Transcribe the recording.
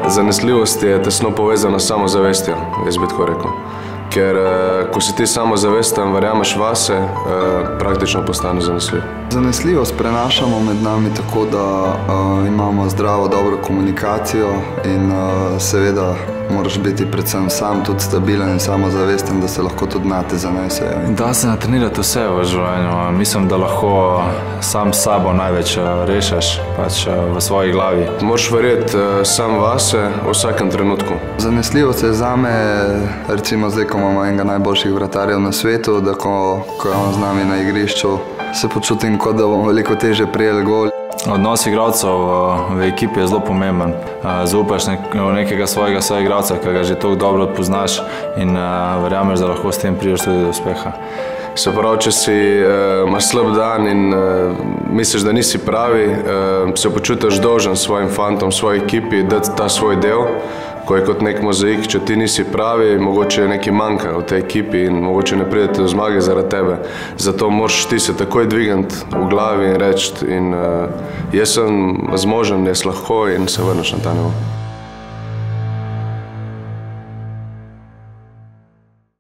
Zanesljivost je tesno povezana s samozavestjo, jaz bi tako rekel. Ker ko si ti samozavesten, verjameš vase, praktično postane zanesljiv. Zanesljivost prenašamo med nami tako, da imamo zdravo, dobro komunikacijo in seveda moraš biti predvsem sam tudi stabilen in samozavesten, da se lahko tudi nate zanesejo. Da se natrenirati vse v življenju. Mislim, da lahko sam s sabo največ rešiš v svoji glavi. Moraš verjeti sam vase v vsakem trenutku. Zanesljivost je zame, recimo zdaj, ko imamo enega najboljših vratarjev na svetu, da ko je on z nami na igrišču, se počutim, kot da bomo veliko teže prijeli gol. Odnos igralcev v ekipi je zelo pomemben. Zaupaš v nekega svojega soigralca, ki ga že toliko dobro poznaš in verjameš, da lahko s tem prideš tudi do uspeha. Se pravi, če imaš slab dan in misliš, da nisi pravi, se počutiš dolžen svojim fantom, svoji ekipi, dati ta svoj del, ko je kot nek mozaik. Če ti nisi pravi, mogoče nekaj manjka v tej ekipi in mogoče ne pridete do zmage zaradi tebe. Zato moraš ti se takoj dvigati v glavi in reči, jaz sem zmožen, jaz lahko, in se vrneš na ta nivo.